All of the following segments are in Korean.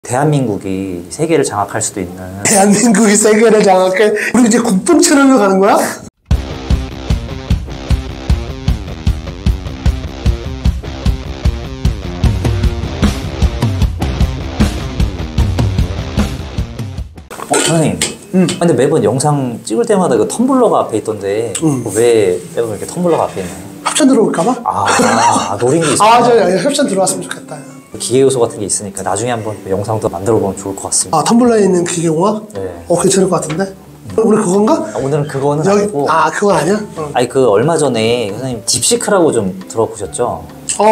대한민국이 세계를 장악할 수도 있는. 대한민국이 세계를 장악해? 우리 이제 국뽕채널로 가는 거야? 선생님. 근데 매번 영상 찍을 때마다 그 텀블러가 앞에 있던데 왜 매번 이렇게 텀블러가 앞에 있나요? 협찬 들어올까봐? 노린 게 있어요. 저 협찬 들어왔으면 좋겠다. 기계 요소 같은 게 있으니까 나중에 한번 영상도 만들어 보면 좋을 것 같습니다. 텀블러에 있는 기계공학? 네. 괜찮을 것 같은데? 우리 그건가? 오늘은 그거는 아니고. 그건 아니야? 아니 얼마 전에 선생님 딥시크라고 좀 들어보셨죠?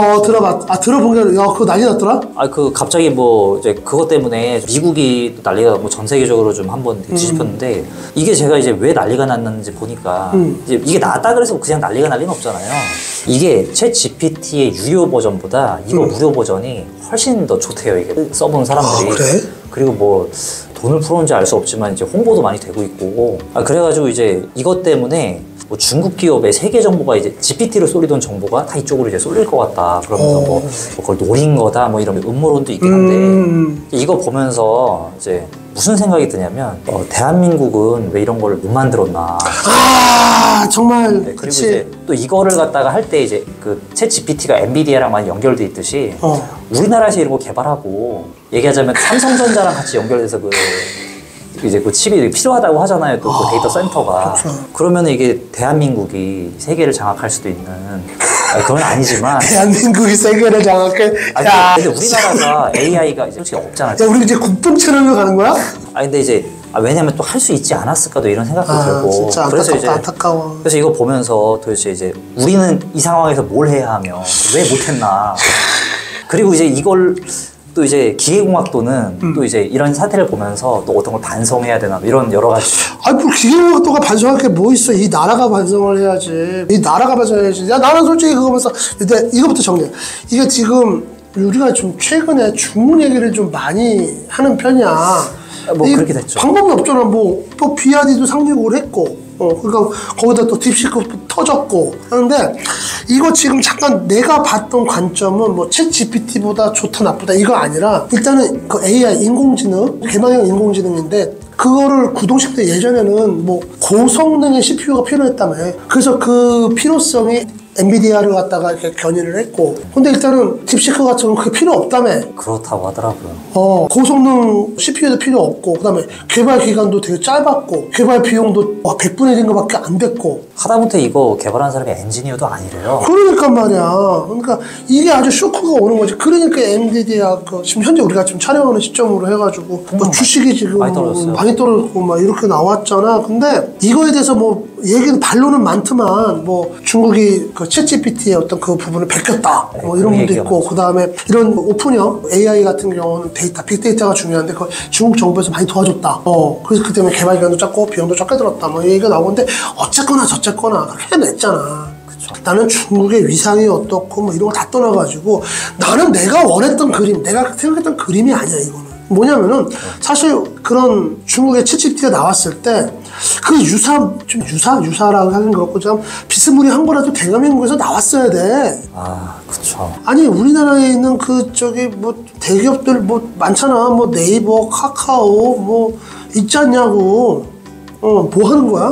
들어본 게, 그거 난리 났더라? 갑자기 이제 그것 때문에 미국이 난리가 전 세계적으로 좀 한번 뒤집혔는데, 이게 제가 이제 왜 난리가 났는지 보니까, 이제 이게 나왔다 그래서 그냥 난리는 없잖아요. 이게 챗 GPT의 유료 버전보다 이거 무료 버전이 훨씬 더 좋대요, 이게. 써본 사람들이. 그래? 그리고 돈을 풀었는지 알 수 없지만 이제 홍보도 많이 되고 있고. 그래가지고 이제 이것 때문에 중국 기업의 세계 정보가 이제 GPT로 쏠리던 정보가 다 이쪽으로 이제 쏠릴 것 같다. 그러면서 그걸 노린 거다. 이런 음모론도 있긴 한데, 이거 보면서 이제 무슨 생각이 드냐면, 대한민국은 왜 이런 걸 못 만들었나. 정말. 네, 그리고 이제 또 이거를 갖다가 할 때 이제 챗 GPT가 엔비디아랑 많이 연결돼 있듯이, 우리나라에서 이런 거 개발하고, 얘기하자면 삼성전자랑 같이 연결돼서 이제 칩이 필요하다고 하잖아요. 또 데이터 센터가. 그렇죠. 그러면 이게 대한민국이 세계를 장악할 수도 있는. 그건 아니지만. 대한민국이 세계를 장악해? 근데 우리나라가 AI가 이제 솔직히 없잖아요. 우리 이제 국뽕채널로 가는 거야? 근데 이제 왜냐면 또 할 수 있지 않았을까도 이런 생각도 들고. 진짜 그래서 안타까워. 그래서 이거 보면서 도대체 이제 우리는 이 상황에서 뭘 해야 하며 왜 못했나. 그리고 이제 이걸 또 이제 기계공학도는 또 이제 이런 사태를 보면서 또 어떤 걸 반성해야 되나 이런 여러 가지. 뭐 기계공학도가 반성할 게 뭐 있어? 이 나라가 반성을 해야지. 이 나라가 반성해야지. 나는 솔직히 그거 보면서 일단 이거부터 정리해. 이게 지금 우리가 좀 최근에 중국 얘기를 좀 많이 하는 편이야. 그렇게 됐죠. 방법이 없잖아. 또 비아디도 상륙을 했고. 그러니까 거기다 또 딥시크 터졌고 하는데, 이거 지금 잠깐 내가 봤던 관점은 챗 GPT보다 좋다 나쁘다 이거 아니라, 일단은 그 AI 인공지능, 개방형 인공지능인데, 그거를 구동시킬 때 예전에는 고성능의 CPU가 필요했다며. 그래서 그 필요성이 엔비디아를 갖다가 이렇게 견인을 했고, 근데 일단은 딥시크 같은 경우는 그게 필요 없다며. 그렇다고 하더라고요. 고성능 CPU도 필요 없고, 그 다음에 개발 기간도 되게 짧았고, 개발 비용도 100분의 1인 것밖에 안 됐고. 하다못해 이거 개발한 사람이 엔지니어도 아니래요. 그러니까 말이야. 그러니까 이게 아주 쇼크가 오는 거지. 그러니까 엔비디아 지금 현재 우리가 지금 촬영하는 시점으로 해가지고 주식이 지금 많이 떨어졌고 이렇게 나왔잖아. 근데 이거에 대해서 얘기는 반론은 많지만 중국이 챗 GPT의 어떤 그 부분을 베꼈다. 이런 분도 있고, 그 다음에 이런 오픈형 AI 같은 경우는 빅데이터가 중요한데 그걸 중국 정부에서 많이 도와줬다. 그래서 그 때문에 개발 기간도 짧고 비용도 적게 들었다. 얘기가 나오는데 어쨌거나 저쨌거나 해냈잖아. 그쵸. 나는 중국의 위상이 어떻고 이런 거 다 떠나가지고, 나는 내가 원했던 그림, 내가 생각했던 그림이 아니야. 이거는 뭐냐면은 사실 그런 중국의 챗 GPT가 나왔을 때 그 유사라고 하긴 그렇고 좀 비스무리한 거라도 대한민국에서 나왔어야 돼. 그쵸. 아니 우리나라에 있는 대기업들 많잖아. 네이버, 카카오 있지 않냐고. 뭐 하는 거야?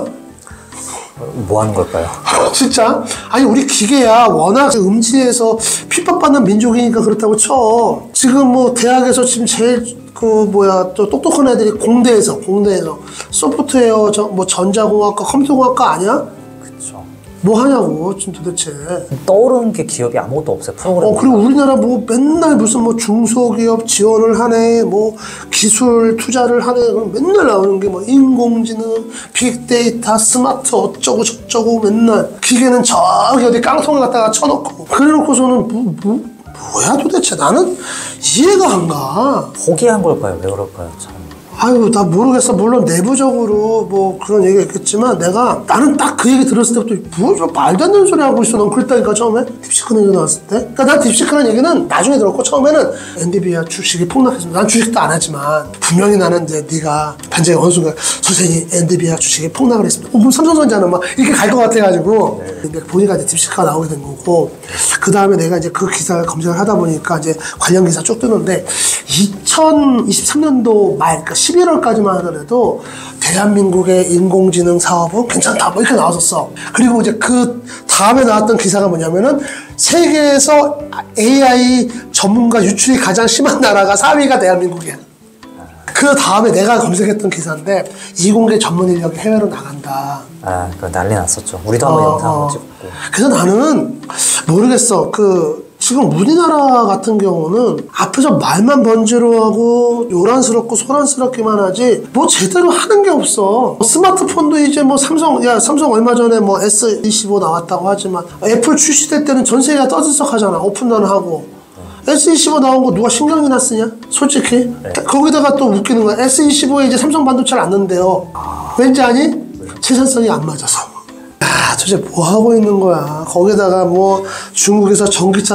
뭐 하는 걸까요? 진짜? 아니 우리 기계야 워낙 음지에서 핍박받는 민족이니까 그렇다고 쳐. 지금 대학에서 지금 제일 또 똑똑한 애들이 공대에서 소프트웨어 전자공학과 컴퓨터공학과 아니야? 그쵸. 뭐 하냐고 지금 도대체. 떠오르는 게 기업이 아무것도 없어요. 프로그램. 그리고 우리나라 맨날 무슨 중소기업 지원을 하네, 기술 투자를 하네, 맨날 나오는 게 인공지능, 빅데이터, 스마트 어쩌고 저쩌고 맨날. 기계는 저기 어디 깡통을 갖다가 쳐놓고. 그래놓고서는 뭐야 도대체. 나는 이해가 안 가. 포기한 걸까요? 왜 그럴까요? 참. 아유, 나 모르겠어. 물론 내부적으로 뭐 그런 얘기가 있겠지만 나는 딱 그 얘기 들었을 때부터 뭐 말도 안 되는 소리 하고 있어. 난 그랬다니까 처음에 딥시크 얘기 나왔을 때. 그러니까 난 딥시크라는 얘기는 나중에 들었고 처음에는 엔비디아 주식이 폭락했습니다. 난 주식도 안 하지만 분명히 나는 이제 네가 반장이 어느 순간 선생님 엔비디아 주식이 폭락을 했습니다. 그럼 삼성전자는 막 이렇게 갈 것 같아가지고 근데 보니까 이제 딥시크가 나오게 된 거고 그 다음에 내가 이제 그 기사를 검색을 하다 보니까 이제 관련 기사 쭉 뜨는데 2023년도 말 그러니까 11월까지만 하더라도 대한민국의 인공지능 사업은 괜찮다 뭐 이렇게 나왔었어. 그리고 이제 그 다음에 나왔던 기사가 뭐냐면은 세계에서 AI 전문가 유출이 가장 심한 나라가 4위가 대한민국이야. 그 다음에 내가 검색했던 기사인데 이공계 전문 인력이 해외로 나간다. 아, 그거 난리 났었죠. 우리도 한번 영상 한번 찍었고. 그래서 나는 모르겠어. 지금 우리나라 같은 경우는 앞에서 말만 번지르하고 요란스럽고 소란스럽기만 하지 뭐 제대로 하는 게 없어. 스마트폰도 이제 뭐 삼성 얼마 전에 뭐 S25 나왔다고 하지만 애플 출시될 때는 전 세계가 떠들썩하잖아. 오픈런 하고. S25 나온 거 누가 신경이나 쓰냐? 솔직히. 네. 거기다가 또 웃기는 거야. S25에 이제 삼성 반도체를 안 넣는데요. 왠지 아니? 생산성이 안 맞아서. 도대체 뭐 하고 있는 거야. 거기다가 뭐 중국에서 전기차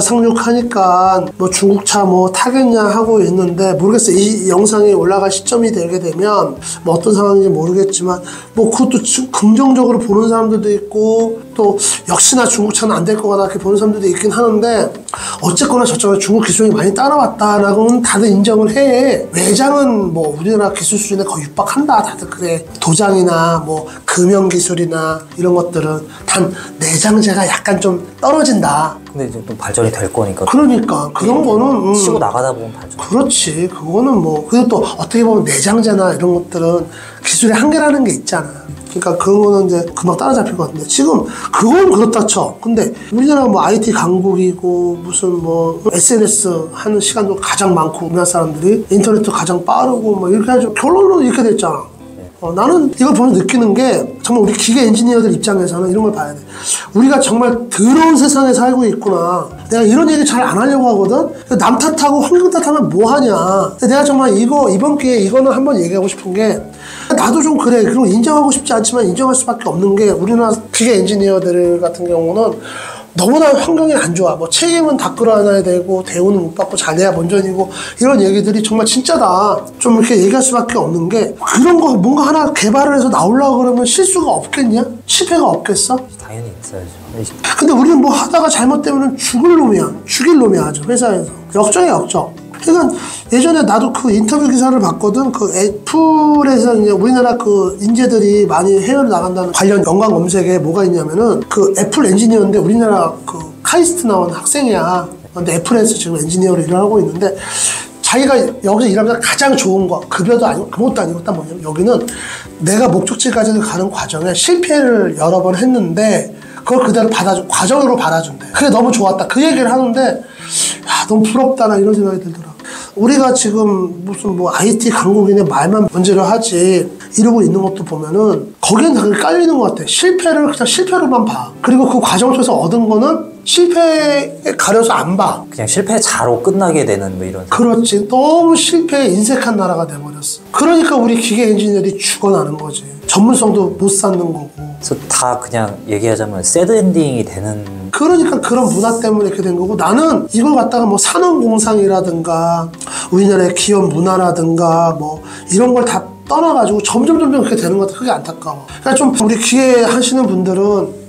상륙하니까 뭐 중국차 뭐 타겠냐 하고 있는데 모르겠어요. 이 영상이 올라갈 시점이 되게 되면 뭐 어떤 상황인지 모르겠지만 뭐 그것도 긍정적으로 보는 사람들도 있고 또 역시나 중국차는 안 될 것 같다 이렇게 보는 사람들도 있긴 하는데 어쨌거나 저쪽에 중국 기술이 많이 따라왔다라고는 다들 인정을 해. 외장은 뭐 우리나라 기술 수준에 거의 육박한다 다들 그래. 도장이나 뭐 금형 기술이나 이런 것들은 단 내장재가 약간 좀 떨어진다. 근데 이제 또 발전이 될 거니까. 그러니까 그런 거는 치고 나가다 보면 발전. 그렇지. 그거는 뭐 그리고 또 어떻게 보면 내장재나 이런 것들은 기술의 한계라는 게 있잖아. 그러니까 그런 거는 이제 금방 따라잡힐 것 같은데 지금 그건 그렇다 쳐. 근데 우리나라가 뭐 IT 강국이고 무슨 뭐 SNS 하는 시간도 가장 많고 우리나라 사람들이 인터넷도 가장 빠르고 뭐 이렇게 해가지고 결론은 이렇게 됐잖아. 나는 이걸 보면 느끼는 게 정말 우리 기계 엔지니어들 입장에서는 이런 걸 봐야 돼. 우리가 정말 더러운 세상에 살고 있구나. 내가 이런 얘기 잘 안 하려고 하거든. 남 탓하고 환경 탓하면 뭐 하냐. 내가 정말 이번 기회에 이거는 한번 얘기하고 싶은 게 나도 좀 그래. 그리고 인정하고 싶지 않지만 인정할 수밖에 없는 게 우리나라 기계 엔지니어들 같은 경우는 너무나 환경이 안 좋아. 뭐 책임은 다 끌어안아야 되고 대우는 못 받고 잘해야 본전이고 이런 얘기들이 정말 진짜다. 좀 이렇게 얘기할 수밖에 없는 게 그런 거 뭔가 하나 개발을 해서 나오려고 그러면 실수가 없겠냐? 실패가 없겠어? 당연히 있어야죠. 근데 우리는 뭐 하다가 잘못되면 죽일 놈이야 아주 회사에서. 역적이야 역적. 그러니까 예전에 나도 그 인터뷰 기사를 봤거든. 그 애플에서 이제 우리나라 그 인재들이 많이 해외로 나간다는 관련 연관 검색에 뭐가 있냐면은 그 애플 엔지니어인데 우리나라 그 카이스트 나온 학생이야. 근데 애플에서 지금 엔지니어로 일을 하고 있는데 자기가 여기서 일하면서 가장 좋은 거 급여도 아니고 아무것도 아니고 딱 뭐냐면 여기는 내가 목적지까지 가는 과정에 실패를 여러 번 했는데 그걸 그대로 과정으로 받아준대. 그게 너무 좋았다. 그 얘기를 하는데 야, 너무 부럽다 나 이런 생각이 들더라. 우리가 지금 무슨 뭐 IT 강국인의 말만 문제로 하지 이러고 있는 것도 보면은 거기엔 다 깔리는 것 같아. 실패를 그냥 실패로만 봐. 그리고 그 과정을 통해서 얻은 거는 실패에 가려서 안 봐. 그냥 실패자로 끝나게 되는 뭐 이런. 그렇지. 너무 실패에 인색한 나라가 돼버렸어. 그러니까 우리 기계 엔지니어들이 죽어나는 거지. 전문성도 못 쌓는 거고. 그래서 다 그냥 얘기하자면 새드 엔딩이 되는. 그러니까 그런 문화 때문에 이렇게 된 거고 나는 이걸 갖다가 뭐 산업공상이라든가 우리나라의 기업 문화라든가 뭐 이런 걸 다 떠나가지고 점점 그렇게 되는 것 같아. 그게 안타까워. 그러니까 좀 우리 기회 하시는 분들은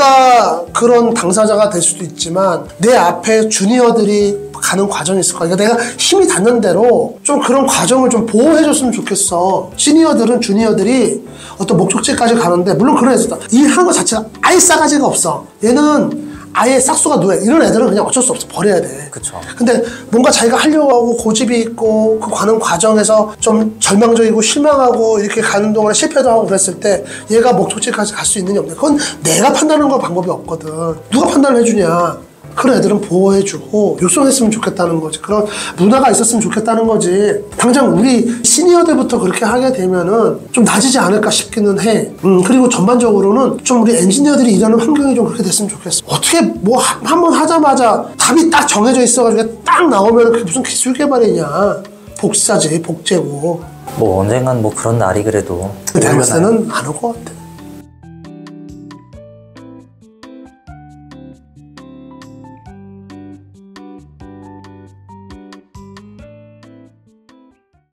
내가 그런 당사자가 될 수도 있지만 내 앞에 주니어들이 가는 과정이 있을 거야. 그러니까 내가 힘이 닿는 대로 좀 그런 과정을 좀 보호해줬으면 좋겠어. 시니어들은 주니어들이 어떤 목적지까지 가는데 물론 그런 애들 일하는 것 자체가 아예 싸가지가 없어. 얘는 아예 싹수가 누해. 이런 애들은 그냥 어쩔 수 없어. 버려야 돼. 그쵸. 근데 뭔가 자기가 하려고 하고 고집이 있고 그 가는 과정에서 좀 절망적이고 실망하고 이렇게 가는 동안에 실패도 하고 그랬을 때 얘가 목적지까지 갈 수 있느냐 없느냐. 그건 내가 판단하는 건 방법이 없거든. 누가 판단을 해주냐. 그런 애들은 보호해주고 육성했으면 좋겠다는 거지. 그런 문화가 있었으면 좋겠다는 거지. 당장 우리 시니어들부터 그렇게 하게 되면은 좀 나아지지 않을까 싶기는 해. 그리고 전반적으로는 좀 우리 엔지니어들이 일하는 환경이 좀 그렇게 됐으면 좋겠어. 어떻게 뭐 한 번 하자마자 답이 딱 정해져 있어가지고 딱 나오면 그게 무슨 기술 개발이냐. 복사지, 복제고. 뭐 언젠간 뭐 그런 날이 그래도 내가 봤을 때는 안 올 것 같아.